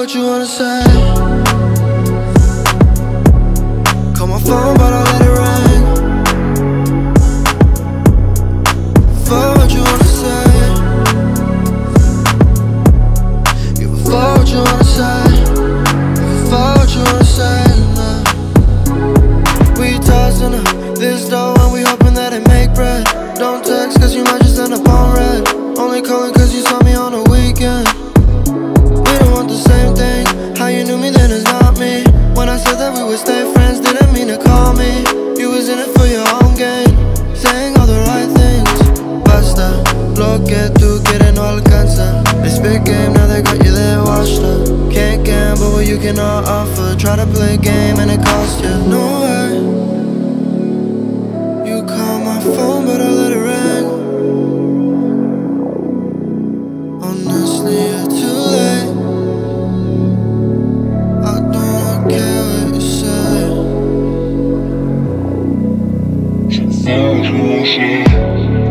what you wanna say. Call my phone but I let it ring. Fuck what you wanna say. Give a fuck what you wanna say. Give a fuck what you wanna say. Nah. We tossing up this dough and we hoping that it make bread. Don't text cause you might just end up on red. Only calling cause you saw me on the weekend. We don't want the same thing. How you knew me then is not me. When I said that we would stay friends, didn't mean to call me. You was in it for your own gain, saying all the right things. Basta, lo que tú quieres no alcanza. This big game, now they got you there washed up. Can't gamble what you cannot offer. Try to play a game and it costs you. No way. You call my phone but I let it ring. Honestly, you're too late. I don't care what you say. So far,